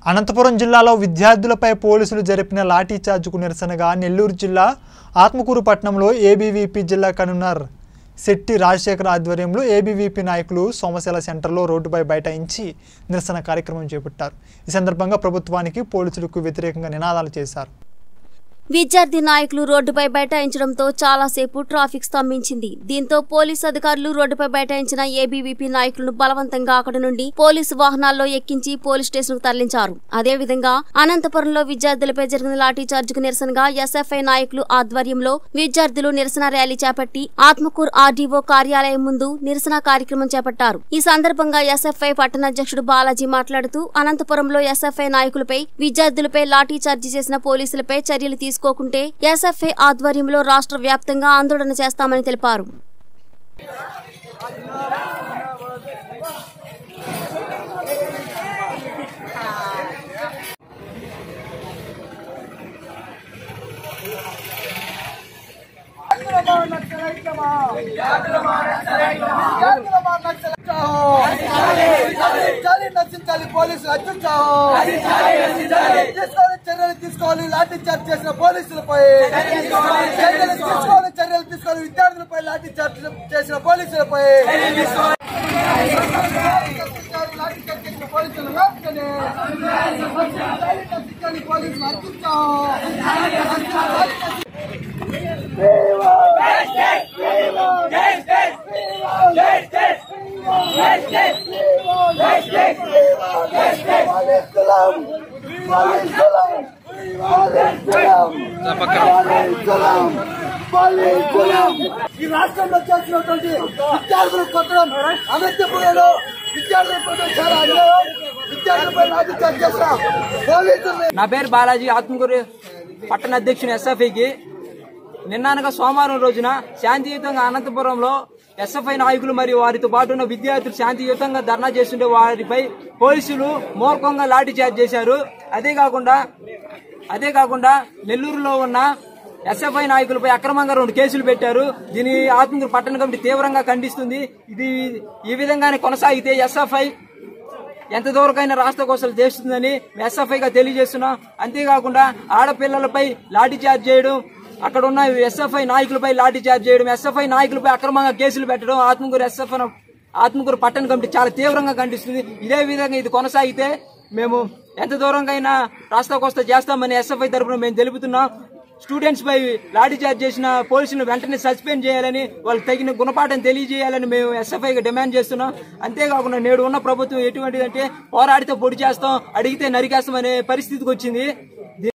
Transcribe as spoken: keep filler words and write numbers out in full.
అనంతపురం జిల్లాలో విద్యార్థులపై పోలీసులు జరిపిన లాఠీ చార్జ్కు నిరసనగా నెల్లూరు జిల్లా ఆత్మకూరు పట్టణంలో ఏబీవీపీ జిల్లా కన్వీనర్ శెట్టి రాజశేఖర్ ఆధ్వర్యంలో ఏబీవీపీ నాయకులు సోమశేల సెంటర్లో రోడ్డుపై బైఠాయించి నిరసన కార్యక్రమం చేపట్టారు। ఈ సందర్భంగా ప్రభుత్వానికి పోలీసులకు వ్యతిరేకంగా నినాదాలు చేశారు। విద్యార్థి నాయకులు రోడ్డుపై బైఠాయించడంతో చాలాసేపు ట్రాఫిక్ స్తంభించింది। దీంతో పోలీసు అధికారులు రోడ్డుపై బైఠాయించిన ఏబీవీపీ నాయకులను బలవంతంగా అక్కడి నుండి పోలీసు వాహనాల్లో ఎక్కించి పోలీస్ స్టేషన్ కు తరలించారు। అదేవిధంగా అనంతపురంలో విద్యార్థులపై జరిగిన లాఠీ చార్జ్కు నిరసనగా ఎస్ఎఫ్ఐ నాయకులు ఆధ్వర్యంలో విద్యార్థులు నిరసన ర్యాలీ చేపట్టి ఆత్మకూరు ఆర్డీఓ కార్యాలయం ముందు నిరసన కార్యక్రమం చేపట్టారు। ఈ సందర్భంగా ఎస్ఎఫ్ఐ పట్టణ అధ్యక్షుడు బాలాజీ మాట్లాడుతూ అనంతపురంలో ఎస్ఎఫ్ఐ నాయకులపై విద్యార్థులపై లాఠీ చార్జ్ చేసిన పోలీసులపై చర్యలు తీసుకోకుంటే ఎస్ఎఫ్ఐ ఆధ్వర్యంలో రాష్ట్ర వ్యాప్తంగా ఆందోళన చేస్తామని తెలిపారు। పోలీసులు చర్యలు తీసుకోవాలి, లాఠీ చార్జ్ చేసిన పోలీసులపై చర్యలు తీసుకోవాలి, చర్యలు తీసుకోవాలి, విద్యార్థులపై లాఠీ చార్జ్ చేసిన పోలీసులపై లాఠీ చార్జ్ చేసిన పోలీసులు వెంటనే పోలీసులు అర్పించాం। ఈ రాష్ట్రంలో చేసినటువంటి విద్యార్థులు కొట్టడం అనంతపురంలో విద్యార్థుల కోసం చాలా అన్యాయం। విద్యార్థులపై లాఠీ చార్జ్ చేసిన పోలీసులు। నా పేరు బాలాజీ, ఆత్మకూరు పట్టణ అధ్యక్షుని ఎస్ఎఫ్ఐకి నిన్ననగా సోమవారం రోజున శాంతియుతంగా అనంతపురంలో ఎస్ఎఫ్ఐ నాయకులు మరియు వారితో పాటు ఉన్న విద్యార్థులు శాంతియుతంగా ధర్నా చేస్తుంటే వారిపై పోలీసులు మూర్ఖంగా లాఠీ చార్జ్ చేశారు। అదే కాకుండా అదే కాకుండా నెల్లూరులో ఉన్న ఎస్ఎఫ్ఐ నాయకులపై అక్రమంగా రెండు కేసులు పెట్టారు। దీని ఆత్మకూరు పట్టణ కమిటీ తీవ్రంగా ఖండిస్తుంది। ఇది ఈ విధంగానే కొనసాగితే ఎస్ఎఫ్ఐ ఎంత దూరకైనా రాష్ట్ర కోశాలు చేస్తుందని ఎస్ఎఫ్ఐగా తెలియజేస్తున్నాం। అంతేకాకుండా ఆడపిల్లలపై లాఠీ చార్జ్ చేయడం, అక్కడ ఉన్న ఎస్ఎఫ్ఐ నాయకులపై లాఠీ చార్జ్ చేయడం, ఎస్ఎఫ్ఐ నాయకులపై అక్రమంగా కేసులు పెట్టడం ఆత్మకూరు ఎస్ఎఫ్ఐ ఆత్మకూరు పట్టణ కమిటీ చాలా తీవ్రంగా ఖండిస్తుంది। ఇదే విధంగా ఇది కొనసాగితే మేము ఎంత దూరంకైనా రాష్ట్ర కోస్తా చేస్తామని ఎస్ఎఫ్ఐ తరఫున మేము తెలుపుతున్నాం। స్టూడెంట్స్ పై లాఠీ చార్జ్ చేసిన పోలీసులను వెంటనే సస్పెండ్ చేయాలని, వాళ్ళకి తగిన గుణపాఠం తెలియజేయాలని మేము ఎస్ఎఫ్ఐగా డిమాండ్ చేస్తున్నాం। అంతేకాకుండా నేడు ఉన్న ప్రభుత్వం ఎటువంటిదంటే పోరాడితే పొడి చేస్తాం, అడిగితే నరికేస్తాం అనే పరిస్థితికి వచ్చింది।